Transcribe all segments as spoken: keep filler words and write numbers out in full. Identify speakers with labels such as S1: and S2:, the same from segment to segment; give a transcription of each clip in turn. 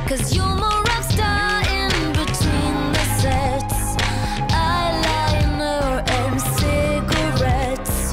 S1: 'cause you're more rock star in between the sets. Eyeliner and cigarettes.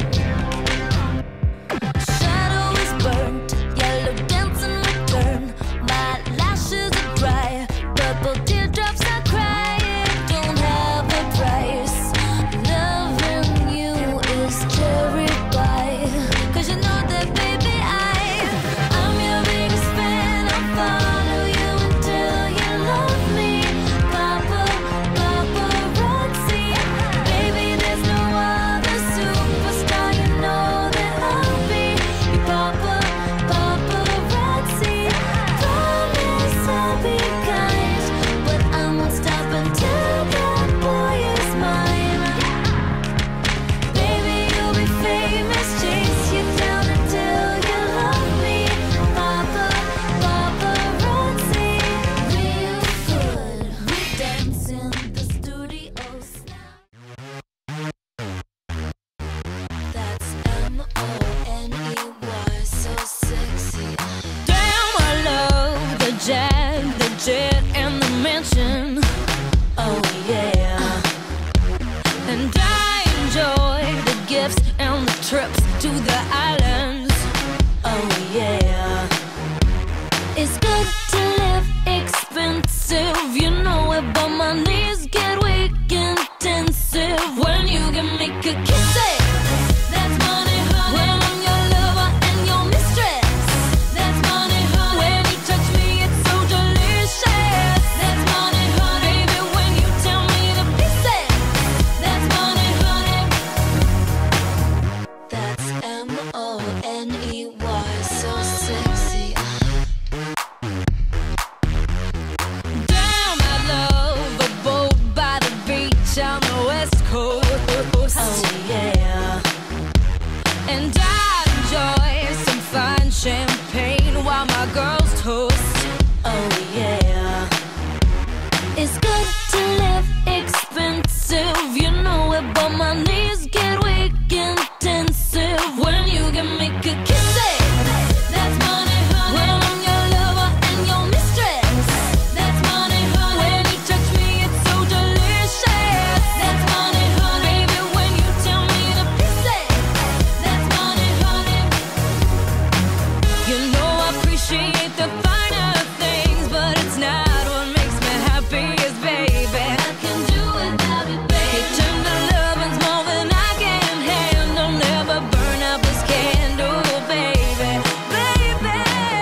S1: Shadow is burnt, yellow dance in return. My lashes are dry, purple teardrops I cry. It don't have a price. Loving you is cherry pie. 'Cause you know that, baby, I, I'm your biggest fan. I'll follow you until you love me. Papa, paparazzi. Baby, there's no other superstar. You know that I'll be your papa, paparazzi. Promise I'll be kind, but I won't stop until that boy is mine. Baby, you'll be famous, chase you down until you love me. Papa, paparazzi. Real good, we dance in the studios now. That's M O N E Y, so sexy. Damn, I love the jag, the jet, and the mansion. Oh yeah. And I enjoy the gifts and the trips to the islands. Oh yeah. It's good to live expensive, you know it, but my knees get weak intensive when you can make a kiss it. That's money, honey. When I'm your lover and your mistress. That's money, honey. When you touch me, it's so delicious. That's money, honey. Baby, when you tell me to kiss it. That's money, honey. That's M O N E Y, so sexy. Damn, I love a boat by the beach on the west coast. Oh yeah. And I enjoy some fine champagne while my girls toast. Oh yeah. It's good to live expensive, you know it, but my knees get weak intensive when you can make a kiss it. That's money, honey. When I'm your lover and your mistress. That's money, honey. When you touch me, it's so delicious. That's money, honey. Baby, when you tell me to kiss it. That's money, honey. You know I appreciate the finer things, but it's not what makes me happiest, baby. I can do without it, baby. You turn the loving's more than I can handle. Never burn out this candle, baby, baby.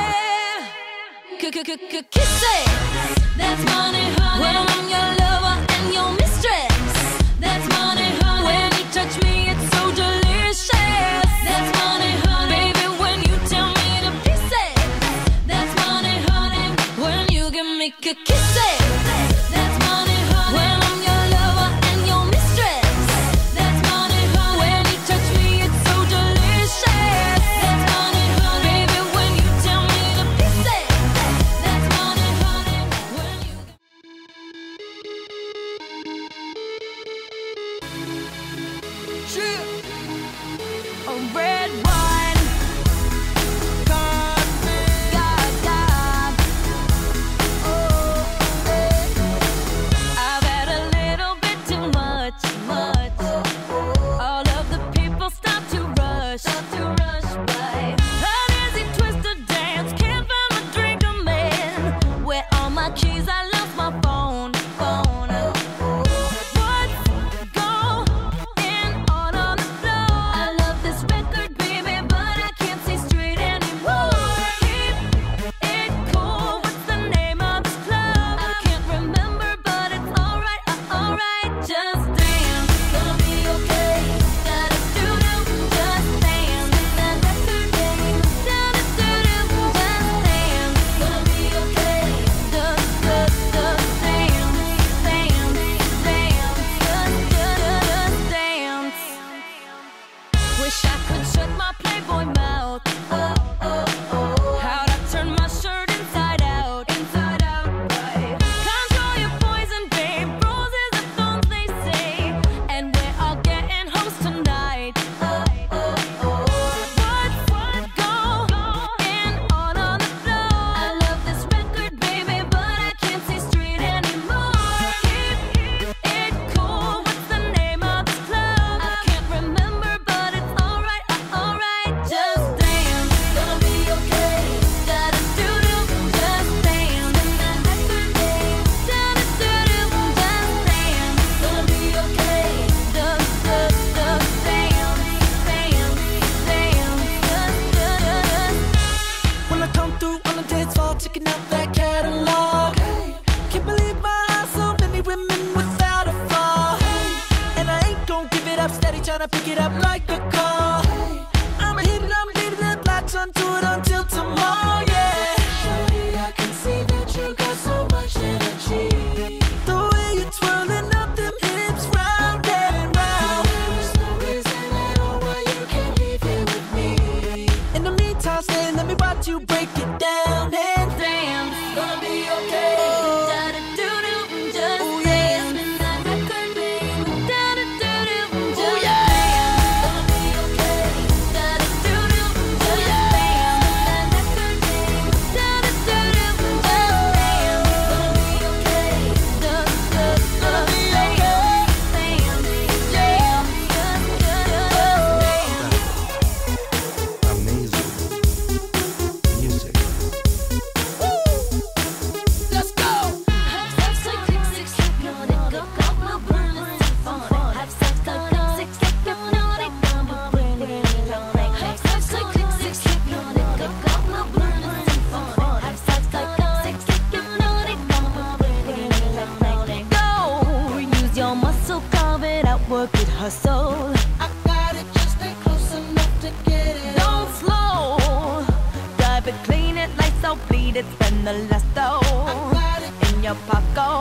S1: Kiss it. That's money, honey. When I'm your lover and your mistress. That's money, honey. When you touch me, it's so delicious. That's money, honey. Baby, when you tell me to kiss it. That's money, honey. When you can make a kiss it. That's money, honey. When I'm your lover and your mistress. That's money, honey. When you touch me, it's so delicious. That's money, honey. Baby, when you tell me to kiss it. That's money, honey. When you Shit. A red wine. God, God. Oh.
S2: pick it up like a call. I'ma hit it, I'ma leave it, latch onto it until tomorrow, yeah. Surely I can see that you got so much energy. The way you're twirling up them hips round and round. There is no reason at all why you can't leave here with me. In the meantime, stay, let me watch you break it down. And damn, it's gonna be okay. Work it, hustle. I got it, just stay close enough to get it. Don't slow. Drive it, clean it, lights out, bleed it, spend the last dough. I got it in your pocket.